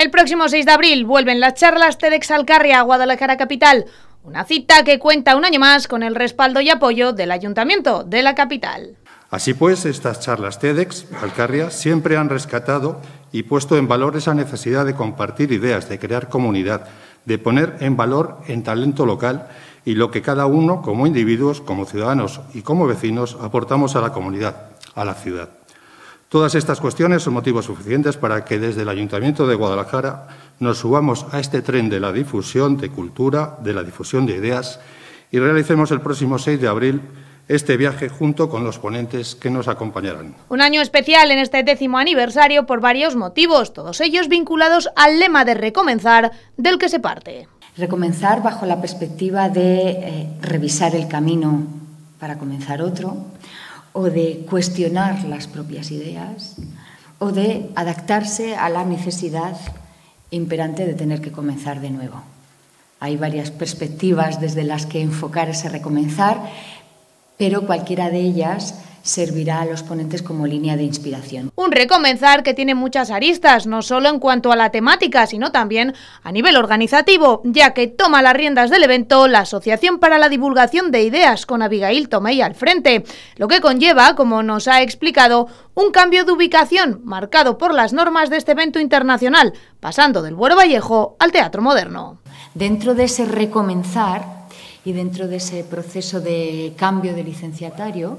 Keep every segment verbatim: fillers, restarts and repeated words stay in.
El próximo seis de abril vuelven las charlas TEDx Alcarria a Guadalajara capital, una cita que cuenta un año más con el respaldo y apoyo del Ayuntamiento de la capital. Así pues, estas charlas TEDx Alcarria siempre han rescatado y puesto en valor esa necesidad de compartir ideas, de crear comunidad, de poner en valor el talento local y lo que cada uno, como individuos, como ciudadanos y como vecinos, aportamos a la comunidad, a la ciudad. Todas estas cuestiones son motivos suficientes para que desde el Ayuntamiento de Guadalajara nos subamos a este tren de la difusión de cultura, de la difusión de ideas y realicemos el próximo seis de abril este viaje junto con los ponentes que nos acompañarán. Un año especial en este décimo aniversario por varios motivos, todos ellos vinculados al lema de recomenzar del que se parte. Recomenzar bajo la perspectiva de eh, revisar el camino para comenzar otro, o de cuestionar las propias ideas, o de adaptarse a la necesidad imperante de tener que comenzar de nuevo. Hay varias perspectivas desde las que enfocar ese recomenzar, pero cualquiera de ellas servirá a los ponentes como línea de inspiración. Un recomenzar que tiene muchas aristas, no solo en cuanto a la temática, sino también a nivel organizativo, ya que toma las riendas del evento la Asociación para la Divulgación de Ideas, con Abigail Tomei al frente, lo que conlleva, como nos ha explicado, un cambio de ubicación marcado por las normas de este evento internacional, pasando del Buero Vallejo al Teatro Moderno. Dentro de ese recomenzar y dentro de ese proceso de cambio de licenciatario,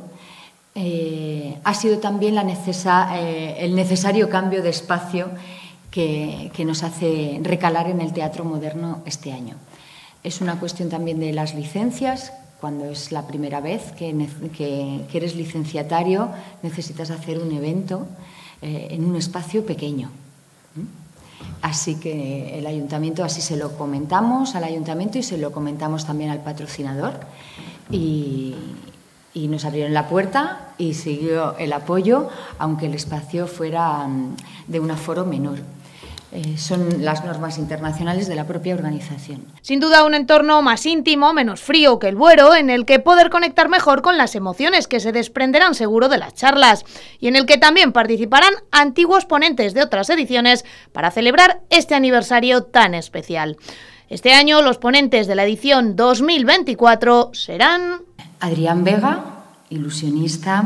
Eh, ha sido también la necesa, eh, el necesario cambio de espacio que, que nos hace recalar en el Teatro Moderno este año. Es una cuestión también de las licencias. Cuando es la primera vez que, que, que eres licenciatario, necesitas hacer un evento eh, en un espacio pequeño. Así que el Ayuntamiento, así se lo comentamos al Ayuntamiento y se lo comentamos también al patrocinador. Y, Y nos abrieron la puerta y siguió el apoyo, aunque el espacio fuera de un aforo menor. Eh, son las normas internacionales de la propia organización. Sin duda un entorno más íntimo, menos frío que el Buero, en el que poder conectar mejor con las emociones que se desprenderán seguro de las charlas y en el que también participarán antiguos ponentes de otras ediciones para celebrar este aniversario tan especial. Este año los ponentes de la edición dos mil veinticuatro serán Adrián Vega, ilusionista,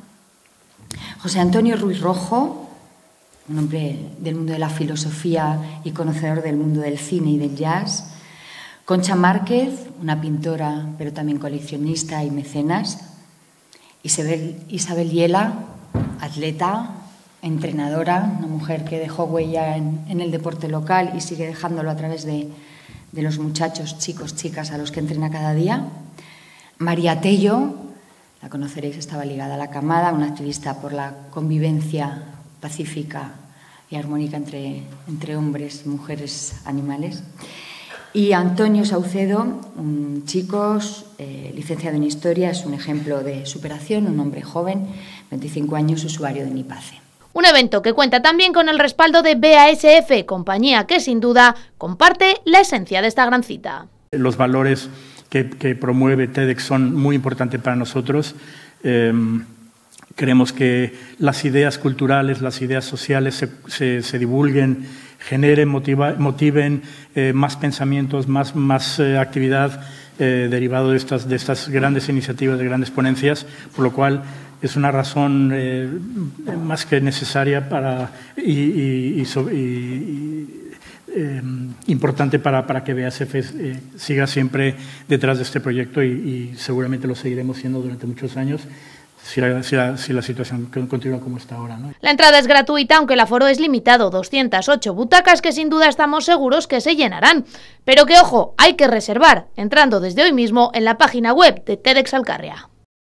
José Antonio Ruiz Rojo, un hombre del mundo de la filosofía y conocedor del mundo del cine y del jazz, Concha Márquez, una pintora pero también coleccionista y mecenas, Isabel, Isabel Hiela, atleta, entrenadora, una mujer que dejó huella en, en el deporte local y sigue dejándolo a través de, de los muchachos, chicos, chicas a los que entrena cada día. María Tello, la conoceréis, estaba ligada a la camada, una activista por la convivencia pacífica y armónica entre, entre hombres, mujeres, animales. Y Antonio Saucedo, un chico eh, licenciado en Historia, es un ejemplo de superación, un hombre joven, veinticinco años, usuario de Nipace. Un evento que cuenta también con el respaldo de B A S F, compañía que sin duda comparte la esencia de esta gran cita. Los valores que, que promueve TEDx son muy importantes para nosotros. Eh, creemos que las ideas culturales, las ideas sociales se, se, se divulguen, generen, motiva, motiven eh, más pensamientos, más, más eh, actividad eh, derivado de estas, de estas grandes iniciativas, de grandes ponencias, por lo cual es una razón eh, más que necesaria para, y, y, y, y, y Eh, importante para, para que B A S F eh, siga siempre detrás de este proyecto y, y seguramente lo seguiremos siendo durante muchos años si la, si la, si la situación continúa como está ahora, ¿no? La entrada es gratuita, aunque el aforo es limitado, doscientas ocho butacas que sin duda estamos seguros que se llenarán. Pero que ojo, hay que reservar entrando desde hoy mismo en la página web de TEDx Alcarria.